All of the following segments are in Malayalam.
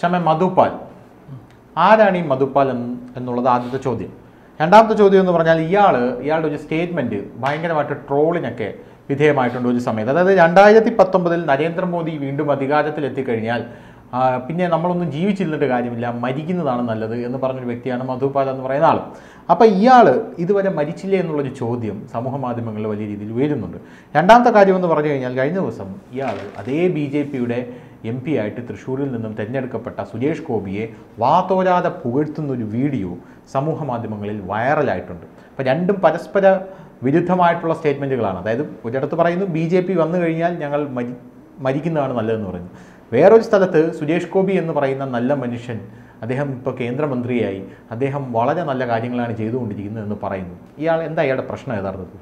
ക്ഷമ മധുപാൽ. ആരാണ് ഈ മധുപാൽ എന്നുള്ളത് ആദ്യത്തെ ചോദ്യം. രണ്ടാമത്തെ ചോദ്യം എന്ന് പറഞ്ഞാൽ ഇയാളുടെ ഒരു സ്റ്റേറ്റ്മെൻറ്റ് ഭയങ്കരമായിട്ട് ട്രോളിനൊക്കെ വിധേയമായിട്ടുണ്ട് ഒരു സമയത്ത്. അതായത് 2019 നരേന്ദ്രമോദി വീണ്ടും അധികാരത്തിലെത്തിക്കഴിഞ്ഞാൽ പിന്നെ നമ്മളൊന്നും ജീവിച്ചിരുന്നിട്ട് കാര്യമില്ല, മരിക്കുന്നതാണ് നല്ലത് എന്ന് പറഞ്ഞൊരു വ്യക്തിയാണ് മധുപാൽ എന്ന് പറയുന്ന ആൾ. അപ്പോൾ ഇയാൾ ഇതുവരെ മരിച്ചില്ലേ എന്നുള്ളൊരു ചോദ്യം സമൂഹ മാധ്യമങ്ങളിൽ വലിയ രീതിയിൽ ഉയരുന്നുണ്ട്. രണ്ടാമത്തെ കാര്യമെന്ന് പറഞ്ഞു കഴിഞ്ഞാൽ കഴിഞ്ഞ ദിവസം ഇയാൾ അതേ BJPയുടെ MP ആയിട്ട് തൃശ്ശൂരിൽ നിന്നും തിരഞ്ഞെടുക്കപ്പെട്ട സുരേഷ് ഗോപിയെ വാതോരാതെ പുകഴ്ത്തുന്നൊരു വീഡിയോ സമൂഹ മാധ്യമങ്ങളിൽ വൈറലായിട്ടുണ്ട്. അപ്പോൾ രണ്ടും പരസ്പര വിരുദ്ധമായിട്ടുള്ള സ്റ്റേറ്റ്മെൻറ്റുകളാണ്. അതായത് ഒരിടത്ത് പറയുന്നു BJP വന്നു കഴിഞ്ഞാൽ ഞങ്ങൾ മരിക്കുന്നതാണ് നല്ലതെന്ന് പറയുന്നു. വേറൊരു സ്ഥലത്ത് സുരേഷ് ഗോപി എന്ന് പറയുന്ന നല്ല മനുഷ്യൻ, അദ്ദേഹം ഇപ്പോൾ കേന്ദ്രമന്ത്രിയായി, അദ്ദേഹം വളരെ നല്ല കാര്യങ്ങളാണ് ചെയ്തുകൊണ്ടിരിക്കുന്നത് എന്ന് പറയുന്നു. എന്താ ഇയാളുടെ പ്രശ്നം യഥാർത്ഥത്തിൽ?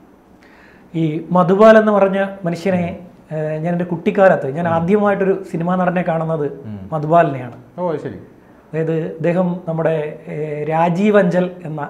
ഈ മധുപാൽ എന്ന് പറഞ്ഞ മനുഷ്യനെ ഞാൻ എൻ്റെ കുട്ടിക്കാലത്ത് ഞാൻ ആദ്യമായിട്ടൊരു സിനിമാ നടനെ കാണുന്നത് മധുപാലിനെയാണ്. ഓ ശരി. അതായത് അദ്ദേഹം നമ്മുടെ രാജീവ് അഞ്ചൽ എന്ന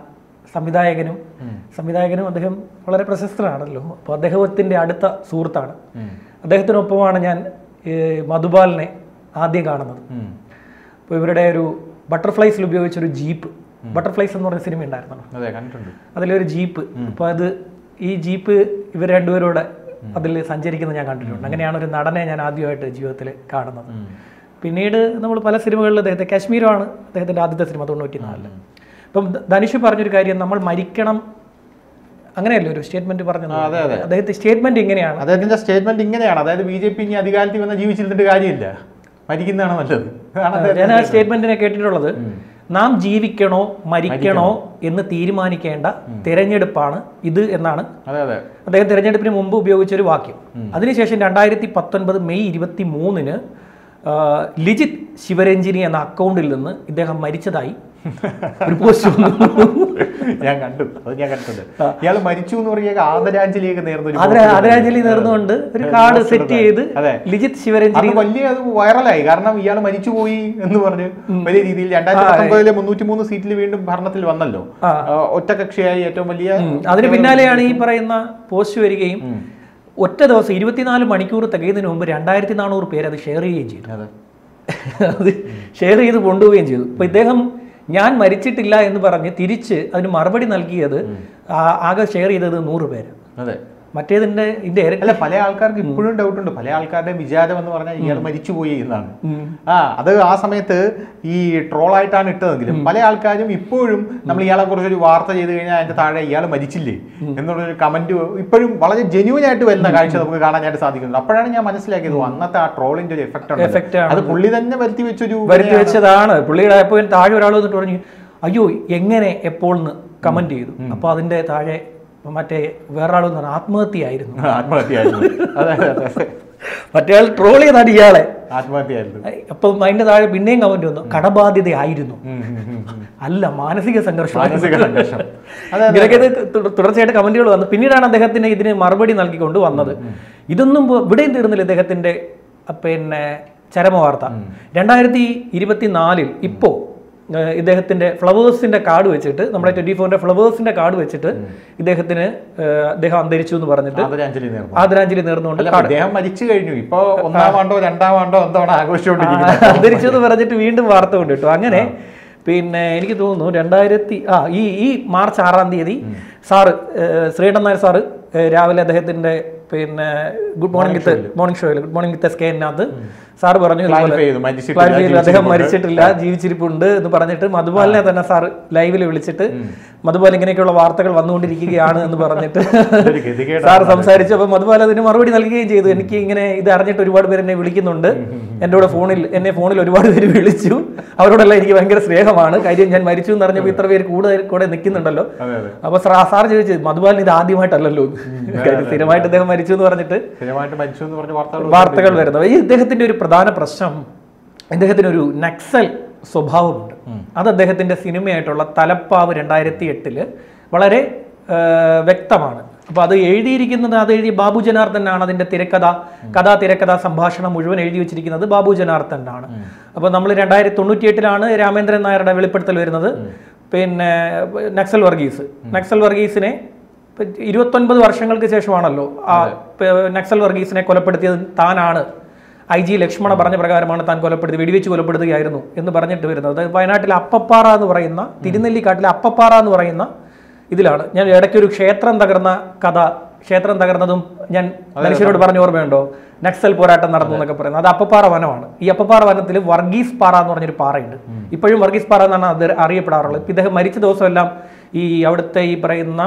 സംവിധായകനും അദ്ദേഹം വളരെ പ്രശസ്തനാണല്ലോ. അപ്പോൾ അദ്ദേഹത്തിൻ്റെ അടുത്ത സുഹൃത്താണ്. അദ്ദേഹത്തിനൊപ്പമാണ് ഞാൻ മധുപാലിനെ ആദ്യം കാണുന്നത്. അപ്പോൾ ഇവരുടെ ഒരു ബട്ടർഫ്ലൈസിൽ ഉപയോഗിച്ചൊരു ജീപ്പ്, ബട്ടർഫ്ലൈസ് എന്ന് പറഞ്ഞ സിനിമ ഉണ്ടായിരുന്നല്ലോ, അതിലൊരു ജീപ്പ്. അപ്പോൾ ഈ ജീപ്പ് ഇവർ രണ്ടുപേരോടെ അതിൽ സഞ്ചരിക്കുന്നത് ഞാൻ കണ്ടിട്ടുണ്ട്. അങ്ങനെയാണ് ഒരു നടനെ ഞാൻ ആദ്യമായിട്ട് ജീവിതത്തിൽ കാണുന്നത്. പിന്നീട് നമ്മൾ പല സിനിമകളിൽ അദ്ദേഹത്തെ, കാശ്മീരാണ് അദ്ദേഹത്തിൻ്റെ ആദ്യത്തെ സിനിമ 94. ഇപ്പം ധനുഷ് പറഞ്ഞൊരു കാര്യം, നമ്മൾ മരിക്കണം അങ്ങനെയല്ലേ ഒരു സ്റ്റേറ്റ്മെന്റ് പറഞ്ഞത്? അദ്ദേഹത്തിന്റെ സ്റ്റേറ്റ്മെന്റ് ഇങ്ങനെയാണ്. അതായത് BJP ഇനി അധികാരത്തിൽ വന്ന് ജീവിച്ചിരുന്നിട്ട് കാര്യമില്ല, മരിക്കുന്നതാണ് നല്ലത്. ഞാൻ ആ സ്റ്റേറ്റ്മെന്റിനെ കേട്ടിട്ടുള്ളത്, നാം ജീവിക്കണോ മരിക്കണോ എന്ന് തീരുമാനിക്കേണ്ട തെരഞ്ഞെടുപ്പാണ് ഇത് എന്നാണ് അദ്ദേഹം തെരഞ്ഞെടുപ്പിന് മുമ്പ് ഉപയോഗിച്ച ഒരു വാക്യം. അതിനുശേഷം 2019 മെയ് 23 ലിജിത് ശിവരഞ്ജിനി എന്ന അക്കൗണ്ടിൽ നിന്ന് ഇദ്ദേഹം മരിച്ചതായി ഒരു പോസ്റ്റ് ഞാൻ കണ്ടിട്ടുണ്ട്. ഇയാൾ മരിച്ചു എന്ന് പറഞ്ഞ ആദരാഞ്ജലി നേർന്നുകൊണ്ട് ഒരു കാർഡ് സെറ്റ് ചെയ്ത് ലിജിത് ശിവരഞ്ജിനി വലിയ വൈറലായി. കാരണം ഇയാൾ മരിച്ചുപോയി എന്ന് പറഞ്ഞ് വലിയ രീതിയിൽ 2019 303 സീറ്റിൽ വീണ്ടും ഭരണത്തിൽ വന്നല്ലോ, ഒറ്റകക്ഷിയായി ഏറ്റവും വലിയ. അതിന് പിന്നാലെയാണ് ഈ പറയുന്ന പോസ്റ്റ് വരികയും ഒറ്റ ദിവസം 24 മണിക്കൂർ തികയുന്നതിന് മുമ്പ് 2400 പേര് അത് ഷെയർ ചെയ്യുകയും ചെയ്തു. അത് ഷെയർ ചെയ്ത് കൊണ്ടുപോവുകയും ചെയ്തു. അപ്പൊ ഇദ്ദേഹം ഞാൻ മരിച്ചിട്ടില്ല എന്ന് പറഞ്ഞ് തിരിച്ച് അതിന് മറുപടി നൽകിയത് ആകെ ഷെയർ ചെയ്തത് 100 പേര്. മറ്റേതിന്റെ അല്ല, പല ആൾക്കാർക്ക് ഇപ്പോഴും ഡൗട്ട് ഉണ്ട്. പല ആൾക്കാരുടെ വിചാരം എന്ന് പറഞ്ഞാൽ ഇയാൾ മരിച്ചുപോയി എന്നാണ്. അത് ആ സമയത്ത് ഈ ട്രോളായിട്ടാണ് ഇട്ടതെങ്കിലും പല ആൾക്കാരും ഇപ്പോഴും നമ്മൾ ഇയാളെ കുറിച്ചൊരു വാർത്ത ചെയ്ത് കഴിഞ്ഞാൽ അതിന്റെ താഴെ ഇയാൾ മരിച്ചില്ലേ എന്നുള്ളൊരു കമന്റ് ഇപ്പോഴും വളരെ ജെന്യൂൻ ആയിട്ട് വരുന്ന കാഴ്ച നമുക്ക് കാണാനായിട്ട് സാധിക്കുന്നുണ്ട്. അപ്പോഴാണ് ഞാൻ മനസ്സിലാക്കിയത് അന്നത്തെ ആ ട്രോളിന്റെ ഒരു എഫക്റ്റ് അത് പുള്ളി തന്നെ വരുത്തി വെച്ചതാണ്. പുള്ളിയുടെ താഴെ ഒരാൾ വന്നിട്ട് പറഞ്ഞു, അയ്യോ എങ്ങനെ എപ്പോൾ കമന്റ് ചെയ്തു. അപ്പൊ അതിന്റെ താഴെ മറ്റേ വേറൊരാളെന്ന് പറഞ്ഞാൽ ആത്മഹത്യയായിരുന്നു. മറ്റേ ആൾ ട്രോൾ ചെയ്താണ് ഇയാളെ, ആത്മഹത്യയായിരുന്നു. അപ്പം അതിന്റെ താഴെ പിന്നെയും കമന്റ് വന്നു, കടബാധ്യതയായിരുന്നു, അല്ല മാനസിക സംഘർഷം. ഇങ്ങനെയൊക്കെ തുടർച്ചയായിട്ട് കമന്റുകൾ വന്നു. പിന്നീടാണ് അദ്ദേഹത്തിന് ഇതിന് മറുപടി നൽകിക്കൊണ്ട് വന്നത്. ഇതൊന്നും ഇവിടെയും തീർന്നില്ല ഇദ്ദേഹത്തിന്റെ ചരമവാർത്ത. 2024 ഇപ്പോ ഇദ്ദേഹത്തിന്റെ ഫ്ലവേഴ്സിന്റെ കാർഡ് വെച്ചിട്ട്, നമ്മുടെ 24ന്റെ ഫ്ലവേഴ്സിന്റെ കാർഡ് വെച്ചിട്ട് അദ്ദേഹം അന്തരിച്ചു എന്ന് പറഞ്ഞിട്ട് ആദരാഞ്ജലി നേർന്നുകൊണ്ട് അദ്ദേഹം മരിച്ചു കഴിഞ്ഞു, ഇപ്പൊ 1-ാം ആണ്ടോ 2-ാം ആണ്ടോ എന്താണ് ആഘോഷിച്ചുകൊണ്ടിരിക്കുന്നത്, അന്തരിച്ചു എന്ന് പറഞ്ഞിട്ട് വീണ്ടും വാർത്ത കൊണ്ടിട്ടു. അങ്ങനെ എനിക്ക് തോന്നുന്നു ഈ മാർച്ച് 6-ാം തീയതി സാറ് ശ്രീകണ്ഠൻ നായർ സാറ് രാവിലെ അദ്ദേഹത്തിന്റെ ഗുഡ് മോർണിംഗ് ഷോയിൽ good morning with SKN sir പറഞ്ഞു അദ്ദേഹം മരിച്ചിട്ടില്ല, ജീവിച്ചിരിപ്പുണ്ട് എന്ന് പറഞ്ഞിട്ട് മധുപാലിനെ തന്നെ സാർ ലൈവിൽ വിളിച്ചിട്ട് മധുപാൽ ഇങ്ങനെയൊക്കെയുള്ള വാർത്തകൾ വന്നുകൊണ്ടിരിക്കുകയാണ് എന്ന് പറഞ്ഞിട്ട് സാർ സംസാരിച്ചു. അപ്പൊ മധുപാൽ അതിന് മറുപടി നൽകുകയും ചെയ്തു. എനിക്ക് ഇങ്ങനെ ഇത് അറിഞ്ഞിട്ട് ഒരുപാട് പേര് എന്നെ വിളിക്കുന്നുണ്ട്, എന്നെ ഫോണിൽ ഒരുപാട് പേര് വിളിച്ചു, അവരോടെല്ലാം എനിക്ക് ഭയങ്കര സ്നേഹമാണ്, കാര്യം ഞാൻ മരിച്ചു എന്ന് പറഞ്ഞപ്പോൾ ഇത്ര പേര് കൂടെ നിൽക്കുന്നുണ്ടല്ലോ. അപ്പൊ സാർ ചോദിച്ചു, മധുപാലിന് ഇത് ആദ്യമായിട്ടല്ലോ, സ്ഥിരമായിട്ട് അദ്ദേഹം മരിച്ചു എന്ന് പറഞ്ഞിട്ട് വാർത്തകൾ വരുന്നത്. ഈ ഇദ്ദേഹത്തിന്റെ ഒരു പ്രധാന പ്രശ്നം, ഇദ്ദേഹത്തിനൊരു നക്സൽ സ്വഭാവമുണ്ട്. അത് അദ്ദേഹത്തിന്റെ സിനിമയായിട്ടുള്ള തലപ്പാവ് 2008 വളരെ വ്യക്തമാണ്. അപ്പോൾ അത് എഴുതിയ ബാബു ജനാർദ്ദനാണ്. അതിന്റെ തിരക്കഥ സംഭാഷണം മുഴുവൻ എഴുതി വെച്ചിരിക്കുന്നത് ബാബു ജനാർദ്ദനാണ്. അപ്പോൾ നമ്മൾ 2098 രാമേന്ദ്രൻ നായരുടെ വെളിപ്പെടുത്തൽ വരുന്നത്. നക്സൽ വർഗീസിനെ 29 വർഷങ്ങൾക്ക് ശേഷമാണല്ലോ നക്സൽ വർഗീസിനെ കൊലപ്പെടുത്തിയത് താനാണ്, IG ലക്ഷ്മണ പറഞ്ഞ പ്രകാരമാണ് താൻ കൊലപ്പെടുത്തി, വെടിവെച്ച് കൊലപ്പെടുത്തുകയായിരുന്നു എന്ന് പറഞ്ഞിട്ട് വരുന്നത്. അതായത് വയനാട്ടിലെ അപ്പപ്പാറ എന്ന് പറയുന്ന, തിരുനെല്ലിക്കാട്ടിലെ അപ്പപ്പാറ എന്ന് പറയുന്ന ഇതിലാണ്. ഞാൻ ഇടയ്ക്കൊരു ക്ഷേത്രം തകർന്ന കഥ, ക്ഷേത്രം തകർന്നതും ഞാൻ മനുഷ്യരോട് പറഞ്ഞ ഓർമ്മയുണ്ടോ, നക്സൽ പോരാട്ടം നടന്നു എന്നൊക്കെ പറയുന്നത്. അത് അപ്പപ്പാറ വനമാണ്. ഈ അപ്പപ്പാറ വനത്തിൽ വർഗീസ് പാറ എന്ന് പറഞ്ഞൊരു പാറയുണ്ട്. ഇപ്പോഴും വർഗീസ് പാറ എന്നാണ് അത് അറിയപ്പെടാറുള്ളത്. ഇപ്പം ഇദ്ദേഹം മരിച്ച ദിവസമെല്ലാം ഈ അവിടുത്തെ ഈ പറയുന്ന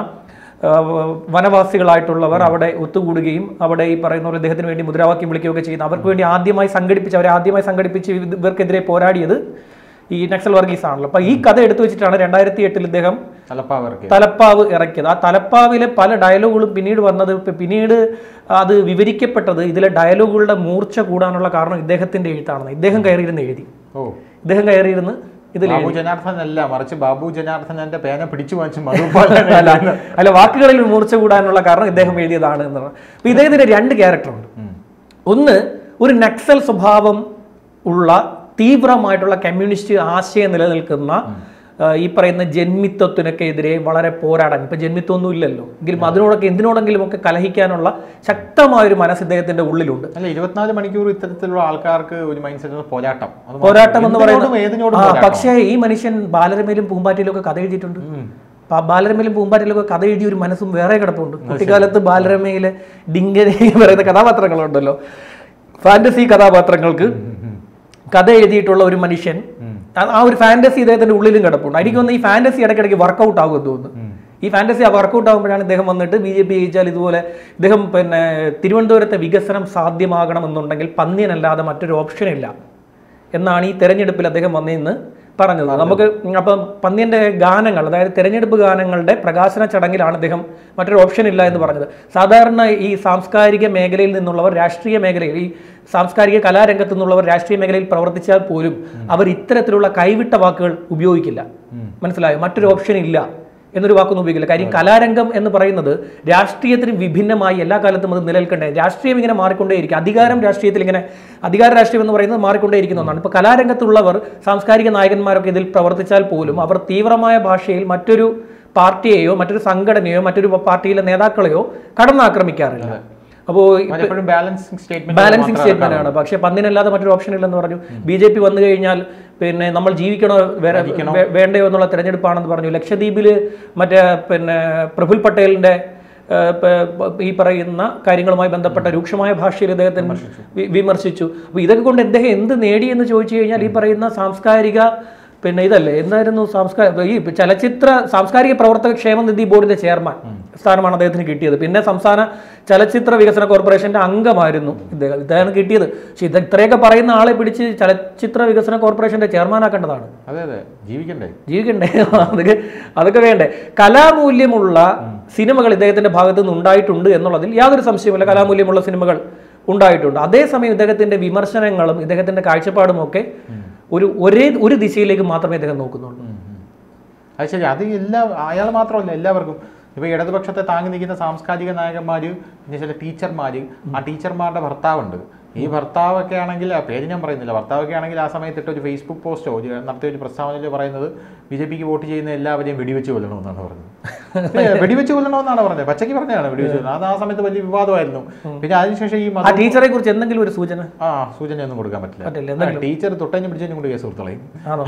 വനവാസികളായിട്ടുള്ളവർ അവിടെ ഒത്തുകൂടുകയും അവിടെ ഈ പറയുന്ന പോലെ ഇദ്ദേഹത്തിന് വേണ്ടി മുദ്രാവാക്യം വിളിക്കുകയൊക്കെ ചെയ്യുന്നു. അവർക്ക് വേണ്ടി അവരെ ആദ്യമായി സംഘടിപ്പിച്ച് ഇവർക്കെതിരെ പോരാടിയത് ഈ നക്സൽ വർഗീസ് ആണല്ലോ. അപ്പൊ ഈ കഥ എടുത്തു വെച്ചിട്ടാണ് 2008 ഇദ്ദേഹം തലപ്പാവ് ഇറക്കിയത്. ആ തലപ്പാവിലെ പല ഡയലോഗുകളും പിന്നീട് വന്നത്, പിന്നീട് അത് വിവരിക്കപ്പെട്ടത് ഇതിലെ ഡയലോഗുകളുടെ മൂർച്ച കൂടാനുള്ള കാരണം ഇദ്ദേഹത്തിന്റെ എഴുത്താണെന്ന്. ഇദ്ദേഹം കയറിയിരുന്ന് എഴുതി. ഇദ്ദേഹം കയറിയിരുന്ന് ബാബു ജനാർദ്ദൻ അല്ല, മറിച്ച് ബാബു ജനാർദ്ദനന്റെ പേന പിടിച്ചു വാങ്ങിച്ചു അല്ല, വാക്കുകളിൽ മൂർച്ച കൂടാനുള്ള കാരണം ഇദ്ദേഹം എഴുതിയതാണ് എന്നാണ്. അപ്പൊ ഇദ്ദേഹത്തിന് 2 ക്യാരക്ടറുണ്ട്. ഒന്ന്, ഒരു നക്സൽ സ്വഭാവം ഉള്ള തീവ്രമായിട്ടുള്ള കമ്മ്യൂണിസ്റ്റ് ആശയം നിലനിൽക്കുന്ന ഈ പറയുന്ന ജന്മിത്വത്തിനൊക്കെ എതിരെ വളരെ പോരാടാൻ, ഇപ്പൊ ജന്മിത്വമൊന്നും ഇല്ലല്ലോ എങ്കിലും അതിനോടൊക്കെ എന്തിനോടെങ്കിലും ഒക്കെ കലഹിക്കാനുള്ള ശക്തമായൊരു മനസ്സ് ഇദ്ദേഹത്തിന്റെ ഉള്ളിലുണ്ട്. അല്ല, 24 മണിക്കൂർ ഇത്തരത്തിലുള്ള ആൾക്കാർക്ക് ഒരു മൈൻഡ് സെറ്റ് പോരാട്ടം എന്ന് പറയുന്നത്. പക്ഷേ ഈ മനുഷ്യൻ ബാലരമയിലും പൂമ്പാറ്റയിലും ഒക്കെ കഥ എഴുതിയിട്ടുണ്ട്. ബാലരമയിലും പൂമ്പാറ്റയിലൊക്കെ കഥ എഴുതിയ ഒരു മനസ്സും വേറെ കിടപ്പുണ്ട്. കുട്ടിക്കാലത്ത് ബാലരമയിലെ ഡിങ്കനെ പറയുന്ന കഥാപാത്രങ്ങളുണ്ടല്ലോ, ഫാന്റസി കഥാപാത്രങ്ങൾക്ക് കഥ എഴുതിയിട്ടുള്ള ഒരു മനുഷ്യൻ, ആ ഒരു ഫാന്റസി ഇദ്ദേഹത്തിന്റെ ഉള്ളിലും കിടപ്പുണ്ട്. എനിക്ക് തോന്നുന്നു ഈ ഫാന്റസി ഇടയ്ക്കിടയ്ക്ക് വർക്കൗട്ട് ആകുമെന്ന് തോന്നുന്നു. ഈ ഫാന്റസി വർക്കൗട്ട് ആകുമ്പോഴാണ് ഇദ്ദേഹം വന്നിട്ട് BJP ജയിച്ചാൽ ഇതുപോലെ ഇദ്ദേഹം തിരുവനന്തപുരത്തെ വികസനം സാധ്യമാകണമെന്നുണ്ടെങ്കിൽ പന്ന്യനല്ലാതെ മറ്റൊരു ഓപ്ഷൻ ഇല്ല എന്നാണ് ഈ തെരഞ്ഞെടുപ്പിൽ അദ്ദേഹം വന്നിന്ന് പറഞ്ഞത്. നമുക്ക് അപ്പം പന്ന്യന്റെ ഗാനങ്ങൾ, അതായത് തെരഞ്ഞെടുപ്പ് ഗാനങ്ങളുടെ പ്രകാശന ചടങ്ങിലാണ് അദ്ദേഹം മറ്റൊരു ഓപ്ഷൻ ഇല്ല എന്ന് പറഞ്ഞത്. സാധാരണ ഈ സാംസ്കാരിക മേഖലയിൽ നിന്നുള്ളവർ, രാഷ്ട്രീയ മേഖലയിൽ, ഈ സാംസ്കാരിക കലാരംഗത്തു നിന്നുള്ളവർ രാഷ്ട്രീയ മേഖലയിൽ പ്രവർത്തിച്ചാൽ പോലും അവർ ഇത്തരത്തിലുള്ള കൈവിട്ട വാക്കുകൾ ഉപയോഗിക്കില്ല. മനസ്സിലായോ? മറ്റൊരു ഓപ്ഷൻ ഇല്ല എന്നൊരു വാക്കൊന്നും ഉപയോഗിക്കില്ല. കാര്യം കലാരംഗം എന്ന് പറയുന്നത് രാഷ്ട്രീയത്തിന് വിഭിന്നമായി എല്ലാ കാലത്തും അത് നിലനിൽക്കണ്ടേ. രാഷ്ട്രീയം ഇങ്ങനെ മാറിക്കൊണ്ടേയിരിക്കും. അധികാര രാഷ്ട്രീയം എന്ന് പറയുന്നത് മാറിക്കൊണ്ടേയിരിക്കുന്ന ഒന്നാണ്. ഇപ്പോൾ കലാരംഗത്തുള്ളവർ, സാംസ്കാരിക നായകന്മാരൊക്കെ ഇതിൽ പ്രവർത്തിച്ചാൽ പോലും അവർ തീവ്രമായ ഭാഷയിൽ മറ്റൊരു പാർട്ടിയെയോ മറ്റൊരു സംഘടനയോ മറ്റൊരു പാർട്ടിയിലെ നേതാക്കളെയോ കടന്നാക്രമിക്കാറില്ല. അപ്പോൾ ബാലൻസിങ് സ്റ്റേറ്റ്മെന്റ് ആണ്. പക്ഷെ പന്ന്യനല്ലാതെ മറ്റൊരു ഓപ്ഷൻ ഇല്ലെന്ന് പറഞ്ഞു. BJP വന്നു കഴിഞ്ഞാൽ നമ്മൾ ജീവിക്കണോ വേണ്ടയോ എന്നുള്ള തെരഞ്ഞെടുപ്പാണെന്ന് പറഞ്ഞു. ലക്ഷദ്വീപില് പ്രഫുൽ പട്ടേലിന്റെ ഈ പറയുന്ന കാര്യങ്ങളുമായി ബന്ധപ്പെട്ട രൂക്ഷമായ ഭാഷയിൽ അദ്ദേഹത്തിന് വിമർശിച്ചു. അപ്പൊ ഇതൊക്കെ കൊണ്ട് അദ്ദേഹം എന്ത് നേടിയെന്ന് ചോദിച്ചു കഴിഞ്ഞാൽ ഈ പറയുന്ന സാംസ്കാരിക ഇതല്ലേ എന്തായിരുന്നു ഈ സാംസ്കാരിക പ്രവർത്തക ക്ഷേമനിധി ബോർഡിന്റെ ചെയർമാൻ സ്ഥാനമാണ് അദ്ദേഹത്തിന് കിട്ടിയത്. പിന്നെ സംസ്ഥാന ചലച്ചിത്ര വികസന കോർപ്പറേഷന്റെ അംഗമായിരുന്നു ഇദ്ദേഹം കിട്ടിയത്. പക്ഷെ ഇത്രയൊക്കെ പറയുന്ന ആളെ പിടിച്ച് ചലച്ചിത്ര വികസന കോർപ്പറേഷന്റെ ചെയർമാനാക്കേണ്ടതാണ്. ജീവിക്കണ്ടേ? അതൊക്കെ വേണ്ടേ? കലാമൂല്യമുള്ള സിനിമകൾ ഇദ്ദേഹത്തിന്റെ ഭാഗത്ത് നിന്ന് ഉണ്ടായിട്ടുണ്ട് എന്നുള്ളതിൽ യാതൊരു സംശയവുമില്ല. കലാമൂല്യമുള്ള സിനിമകൾ ഉണ്ടായിട്ടുണ്ട്. അതേസമയം ഇദ്ദേഹത്തിന്റെ വിമർശനങ്ങളും ഇദ്ദേഹത്തിന്റെ കാഴ്ചപ്പാടും ഒക്കെ ഒരു ദിശയിലേക്ക് മാത്രമേ അദ്ദേഹം നോക്കുന്നുള്ളൂ. അത് ശരി. അത് അയാൾ മാത്രമല്ല, എല്ലാവർക്കും. ഇപ്പോൾ ഇടതുപക്ഷത്തെ താങ്ങി നിൽക്കുന്ന സാംസ്കാരിക നായകന്മാർ, പിന്നെ ചില ടീച്ചർമാർ, ആ ടീച്ചർമാരുടെ ഭർത്താവുണ്ട്. ഈ ഭർത്താവൊക്കെ ആണെങ്കിൽ, ആ പേര് ഞാൻ പറയുന്നില്ല, ഭർത്താവൊക്കെ ആണെങ്കിൽ ആ സമയത്തിട്ട് ഒരു ഫേസ്ബുക്ക് പോസ്റ്റോ നടത്തിയ ഒരു പ്രസ്താവനയിൽ പറയുന്നത് BJPക്ക് വോട്ട് ചെയ്യുന്ന എല്ലാവരെയും വെടിവെച്ച് കൊല്ലണമെന്നാണ് പറഞ്ഞത്. വെടിവെച്ച് കൊല്ലണമെന്നാണ് പറഞ്ഞത്, പച്ചയ്ക്ക് പറഞ്ഞതാണ് വെടിവെച്ച് കൊല്ലണം. അത് ആ സമയത്ത് വലിയ വിവാദമായിരുന്നു. പിന്നെ അതിനുശേഷം ഈ ടീച്ചറെ കുറിച്ച് എന്തെങ്കിലും ഒരു സൂചനയൊന്നും കൊടുക്കാൻ പറ്റില്ല. ടീച്ചർ തൊട്ടഞ്ഞ് പിടിച്ചും കൊണ്ട് കേസ് കൊടുത്തളയും.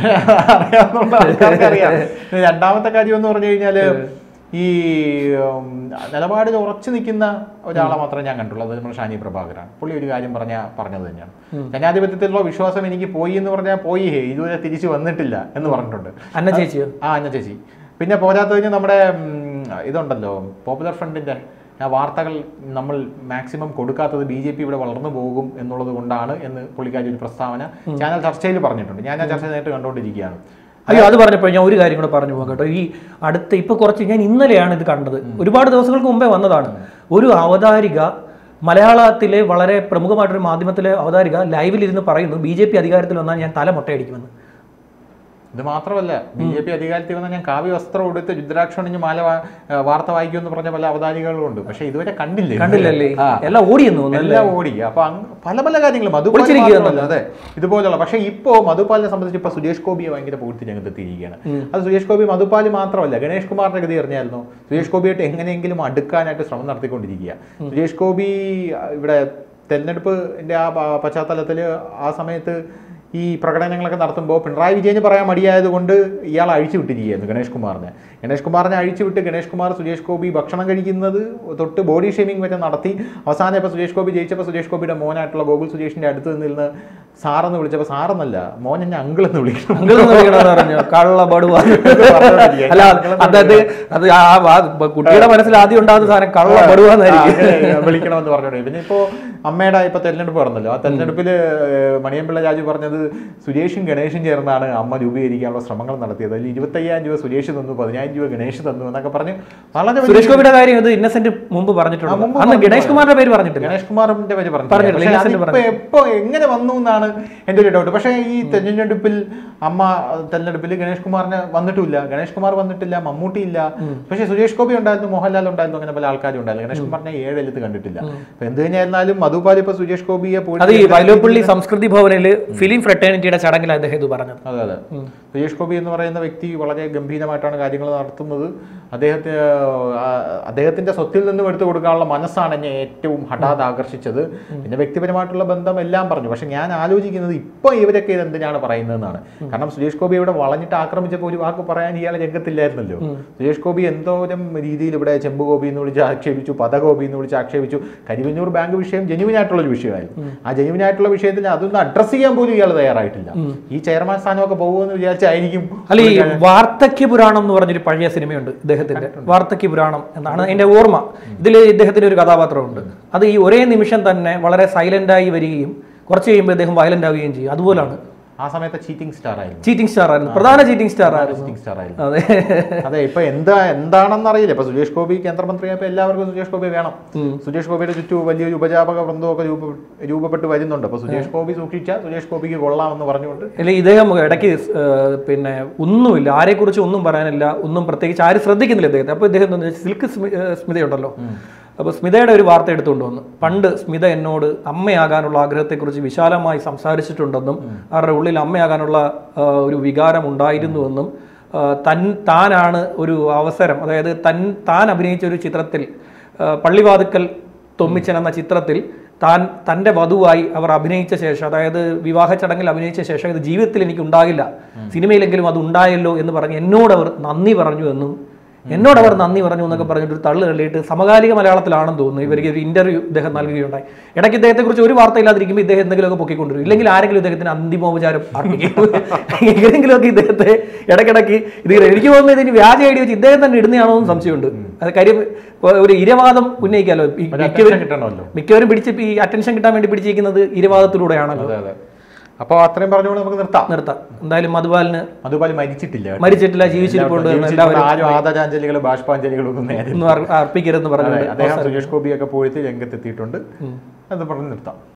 അറിയാം. രണ്ടാമത്തെ കാര്യം എന്ന് പറഞ്ഞു കഴിഞ്ഞാൽ, ഈ നിലപാടിൽ ഉറച്ചു നിൽക്കുന്ന ഒരാളെ മാത്രമേ ഞാൻ കണ്ടുള്ളൂ. അത് നമ്മുടെ ഷാനി പ്രഭാകരാണ്. പുള്ളി ഒരു കാര്യം പറഞ്ഞത് തന്നെയാണ്, ജനാധിപത്യത്തിലുള്ള വിശ്വാസം എനിക്ക് പോയി എന്ന് പറഞ്ഞാൽ പോയി, ഇതുവരെ തിരിച്ചു വന്നിട്ടില്ല എന്ന് പറഞ്ഞിട്ടുണ്ട് അന്ന ചേച്ചി. പിന്നെ പോരാത്തതിന് നമ്മുടെ ഇതുണ്ടല്ലോ, പോപ്പുലർ ഫ്രണ്ടിന്റെ വാർത്തകൾ നമ്മൾ മാക്സിമം കൊടുക്കാത്തത് BJP ഇവിടെ വളർന്നു പോകും എന്നുള്ളത് കൊണ്ടാണ് എന്ന് പുള്ളിക്കാരി ഒരു പ്രസ്താവന ചാനൽ ചർച്ചയിൽ പറഞ്ഞിട്ടുണ്ട്. ഞാൻ ആ ചർച്ച നേരിട്ട് കണ്ടുകൊണ്ടിരിക്കുകയാണ്. അത് പറഞ്ഞപ്പോൾ ഞാൻ ഒരു കാര്യം കൂടെ പറഞ്ഞു പോകാം കേട്ടോ. ഈ ഞാൻ ഇന്നലെയാണ് ഇത് കണ്ടത്, ഒരുപാട് ദിവസങ്ങൾക്ക് മുമ്പേ വന്നതാണ്. ഒരു അവതാരിക, മലയാളത്തിലെ വളരെ പ്രമുഖമായിട്ടൊരു മാധ്യമത്തിലെ അവതാരിക ലൈവിലിരുന്ന് പറയുന്നു, BJP അധികാരത്തിൽ വന്നാൽ ഞാൻ തല മുട്ടയടിക്കുമെന്ന്. ഇത് മാത്രമല്ല, BJP അധികാരത്തിൽ വന്നാൽ ഞാൻ കാവ്യ വസ്ത്രം എടുത്ത് രുദ്രാക്ഷണിഞ്ഞ് മാല വാർത്ത വായിക്കുമെന്ന് പറഞ്ഞ പല അവതാരികളും ഉണ്ട്. പക്ഷെ ഇതുവരെ കണ്ടില്ലല്ലേ? എല്ലാം ഓടി. അപ്പൊ പല പല കാര്യങ്ങളും അതെ ഇതുപോലുള്ള. പക്ഷെ ഇപ്പോ മധുപാലിനെ സംബന്ധിച്ച് ഇപ്പൊ സുരേഷ് ഗോപിയെ ഭയങ്കര പൂർത്തി രംഗത്ത് എത്തിയിരിക്കുകയാണ്. അത് സുരേഷ് ഗോപി മധുപാൽ മാത്രമല്ല, ഗണേഷ് കുമാറിന്റെ ഗതി അറിഞ്ഞായിരുന്നു. സുരേഷ് ഗോപിയായിട്ട് എങ്ങനെയെങ്കിലും അടുക്കാനായിട്ട് ശ്രമം നടത്തിക്കൊണ്ടിരിക്കുക. സുരേഷ് ഗോപി ഇവിടെ തെരഞ്ഞെടുപ്പിൻ്റെ ആ പശ്ചാത്തലത്തിൽ ആ സമയത്ത് ഈ പ്രകടനങ്ങളൊക്കെ നടത്തുമ്പോൾ പിണറായി വിജയന് പറയാൻ മടിയായതുകൊണ്ട് ഇയാൾ അഴിച്ചുവിട്ടിരിക്കുകയായിരുന്നു ഗണേഷ് കുമാറിനെ അഴിച്ചുവിട്ട് ഗണേഷ് കുമാർ സുരേഷ് ഗോപി ഭക്ഷണം കഴിക്കുന്നത് തൊട്ട് ബോഡി ഷേമിംഗ് വരെ നടത്തി അവസാനം ഇപ്പോൾ സുരേഷ് ഗോപി ജയിച്ചപ്പോൾ സുരേഷ് ഗോപിയുടെ മോനായിട്ടുള്ള ഗോകുൽ സുരേഷിൻ്റെ അടുത്ത് നിന്ന് സാറെന്ന് വിളിച്ചപ്പോൾ സാറെന്നല്ല മോൻ എന്നെ അങ്കിൾ എന്ന് വിളിക്കണം കുട്ടിയുടെ മനസ്സിൽ ആദ്യം ഉണ്ടാകുന്ന സാധനം കള്ള ബടുവാന്നായിരിക്കും വിളിക്കണമെന്ന് പറഞ്ഞോട്ടെ. പിന്നെ ഇപ്പോൾ അമ്മയുടെ ഇപ്പോൾ തെരഞ്ഞെടുപ്പ് നടന്നല്ലോ, ആ തെരഞ്ഞെടുപ്പിൽ മണിയമ്പിള്ള രാജു പറഞ്ഞത് സുരേഷും ഗണേഷും ചേർന്നാണ് അമ്മ രൂപീകരിക്കാനുള്ള ശ്രമങ്ങൾ നടത്തിയത്. അതിൽ 25,000 രൂപ സുരേഷ് തന്നു, 10,000 രൂപ ഗണേഷ് തന്നു എന്നൊക്കെ പറഞ്ഞ് വളരെ സുരേഷ് ഗോപിയുടെ കാര്യം ഇത് ഇന്നസെന്റ് മുമ്പ് പറഞ്ഞിട്ടുണ്ട്. ഗണേഷ് കുമാറിന്റെ പേര് പറഞ്ഞിട്ടില്ല, ഗണേഷ് കുമാറിന്റെ പേര് പറഞ്ഞിട്ടില്ല. എപ്പോ എങ്ങനെ വന്നു എന്നാണ് എൻ്റെ ഒരു ഡൗട്ട്. പക്ഷേ ഈ തെരഞ്ഞെടുപ്പിൽ ഗണേഷ് കുമാറിന് വന്നിട്ടില്ല, ഗണേഷ് കുമാർ വന്നിട്ടില്ല, മമ്മൂട്ടി ഇല്ല. പക്ഷേ സുരേഷ് ഗോപി ഉണ്ടായിരുന്നു, മോഹൻലാൽ ഉണ്ടായിരുന്നു, അങ്ങനെ പല ആൾക്കാരും ഉണ്ടായിരുന്നു. ഗണേഷ് കുമാറിനെ 7 എഴുത്ത് കണ്ടിട്ടില്ല. അപ്പൊ എന്ത് കഴിഞ്ഞാലും മധുപാൽ ഇപ്പൊ സുരേഷ് ഗോപിയെ വൈലോപ്പള്ളി സംസ്കൃതി ഭവനിൽ ഫിലിം ഫ്രട്ടേണിറ്റിയുടെ ചടങ്ങിൽ അദ്ദേഹം ഇത് പറഞ്ഞത്. അതെ, സുരേഷ് ഗോപി എന്ന് പറയുന്ന വ്യക്തി വളരെ ഗംഭീരമായിട്ടാണ് കാര്യങ്ങൾ നടത്തുന്നത്. അദ്ദേഹത്തിന്റെ സ്വത്തിൽ നിന്നും എടുത്തു കൊടുക്കാനുള്ള മനസ്സാണ് എന്നെ ഏറ്റവും ഹഠാത് ആകർഷിച്ചത്. പിന്നെ വ്യക്തിപരമായിട്ടുള്ള ബന്ധം എല്ലാം പറഞ്ഞു. പക്ഷെ ഞാൻ ആലോചിക്കുന്നത് ഇപ്പൊ ഇവരൊക്കെ ഇത് എന്തിനാണ് പറയുന്നതെന്നാണ്. കാരണം സുരേഷ് ഗോപി ഇവിടെ വളഞ്ഞിട്ട് ആക്രമിച്ചപ്പോൾ ഒരു വാക്ക് പറയാൻ ഇയാളെ രംഗത്തില്ലായിരുന്നല്ലോ. സുരേഷ് ഗോപി എന്തോരം രീതിയിൽ ഇവിടെ ചെമ്പുഗോപി എന്ന് വിളിച്ച് ആക്ഷേപിച്ചു, പദഗോപി എന്ന് വിളിച്ച് ആക്ഷേപിച്ചു. കരിവന്നൂർ ബാങ്ക് വിഷയം ജെന്യുവിനായിട്ടുള്ളൊരു വിഷയമായിരുന്നു. ആ ജെന്യുവിനായിട്ടുള്ള വിഷയത്തിൽ അതൊന്നും അഡ്രസ് ചെയ്യാൻ പോലും ഇയാൾ തയ്യാറായിട്ടില്ല. ഈ ചെയർമാൻ സ്ഥാനമൊക്കെ പോകുമെന്ന് വിചാരിച്ചായിരിക്കും. അല്ല, ഈ വാർദ്ധക്യ പുരാണം എന്ന് പറഞ്ഞൊരു പഴയ സിനിമയുണ്ട് ഇദ്ദേഹത്തിന്റെ, വാർദ്ധക്യ പുരാണം എന്നാണ് എന്റെ ഓർമ്മ. ഇതിൽ ഇദ്ദേഹത്തിന്റെ ഒരു കഥാപാത്രമുണ്ട്. അത് ഈ ഒരേ നിമിഷം തന്നെ വളരെ സൈലന്റായി വരികയും കുറച്ച് കഴിയുമ്പോൾ ഇദ്ദേഹം വയലന്റ് ആവുകയും ചെയ്യും. അതുപോലാണ് ആ സമയത്ത് ചീറ്റിംഗ് സ്റ്റാർ ആയിരുന്നു, പ്രധാന ചീറ്റിംഗ് സ്റ്റാർ ആയിരുന്നു. അതെ, ഇപ്പൊ എന്താണെന്ന് അറിയില്ല. ഇപ്പൊ സുരേഷ് ഗോപി കേന്ദ്രമന്ത്രിയായപ്പോ എല്ലാവർക്കും സുരേഷ് ഗോപി വേണം. സുരേഷ് ഗോപിയുടെ ചുറ്റും വലിയൊരു ഉപജാപക വൃന്ദമൊക്കെ രൂപപ്പെട്ട് വരുന്നുണ്ട്. അപ്പൊ സുരേഷ് ഗോപി സൂക്ഷിച്ചാൽ സുരേഷ് ഗോപിക്ക് കൊള്ളാമെന്ന് പറഞ്ഞുകൊണ്ട് ഇദ്ദേഹം ഇടയ്ക്ക് പിന്നെ ഒന്നുമില്ല, ആരെക്കുറിച്ച് ഒന്നും പറയാനില്ല, ഒന്നും പ്രത്യേകിച്ച് ആരും ശ്രദ്ധിക്കുന്നില്ല ഇദ്ദേഹത്തെ. അപ്പൊ ഇദ്ദേഹം സിൽക്ക് സ്മിതയുണ്ടല്ലോ, അപ്പോൾ സ്മിതയുടെ ഒരു വാർത്ത എടുത്തുകൊണ്ട് വന്നു. പണ്ട് സ്മിത എന്നോട് അമ്മയാകാനുള്ള ആഗ്രഹത്തെക്കുറിച്ച് വിശാലമായി സംസാരിച്ചിട്ടുണ്ടെന്നും അവരുടെ ഉള്ളിൽ അമ്മയാകാനുള്ള ഒരു വികാരം ഉണ്ടായിരുന്നുവെന്നും താനാണ് ഒരു അവസരം, അതായത് താൻ അഭിനയിച്ച ഒരു ചിത്രത്തിൽ പള്ളിവാതുക്കൽ തൊമ്മിച്ചൻ എന്ന ചിത്രത്തിൽ തൻ്റെ വധുവായി അവർ അഭിനയിച്ച ശേഷം, അതായത് വിവാഹ ചടങ്ങിൽ അഭിനയിച്ച ശേഷം ഇത് ജീവിതത്തിൽ എനിക്ക് ഉണ്ടാകില്ല, സിനിമയിലെങ്കിലും അത് ഉണ്ടായല്ലോ എന്ന് പറഞ്ഞ് എന്നോടവർ നന്ദി പറഞ്ഞു എന്നൊക്കെ പറഞ്ഞിട്ട് തള്ളു തള്ളിയിട്ട് സമകാലിക മലയാളത്തിലാണെന്ന് തോന്നുന്നു ഇവർക്ക് ഒരു ഇന്റർവ്യൂ ഇദ്ദേഹം നൽകുകയുണ്ടായി. ഇടയ്ക്ക് ഇദ്ദേഹത്തെക്കുറിച്ച് ഒരു വാർത്ത ഇല്ലാതിരിക്കുമ്പോൾ ഇദ്ദേഹം എന്തെങ്കിലുമൊക്കെ പൊക്കിക്കൊണ്ടുവരും, ഇല്ലെങ്കിൽ ആരെങ്കിലും ഇദ്ദേഹത്തിന് അന്തിമോപചാരം അർപ്പിക്കും. എങ്ങനെയെങ്കിലുമൊക്കെ ഇദ്ദേഹത്തെ ഇടയ്ക്കിടയ്ക്ക് ഇത് എനിക്ക് തോന്നുന്നത് ഇതിന് വ്യാജ ഐഡി വെച്ച് ഇദ്ദേഹം തന്നെ ഇടുന്നതാണോ എന്ന് സംശയമുണ്ട്. അത് കാര്യം ഒരു ഇരവാദം ഉന്നയിക്കാമല്ലോ, മിക്കവരും പിടിച്ച് ഈ അറ്റൻഷൻ കിട്ടാൻ വേണ്ടി പിടിച്ചിരിക്കുന്നത് ഇരവാദത്തിലൂടെയാണല്ലോ. അപ്പോൾ അത്രയും പറഞ്ഞുകൊണ്ട് നമുക്ക് നിർത്താം. എന്തായാലും മധുപാൽ മരിച്ചിട്ടില്ല, ജീവിച്ചിരിപ്പുണ്ട്. ആരും ആദരാഞ്ജലികളോ ബാഷ്പാഞ്ജലികളോ ഒന്നും അർപ്പിക്കരുതെന്ന് പറഞ്ഞു അദ്ദേഹം സുരേഷ് ഗോപിയൊക്കെ പോയിട്ട് രംഗത്തെത്തിയിട്ടുണ്ട്. അത് പറഞ്ഞ് നിർത്താം.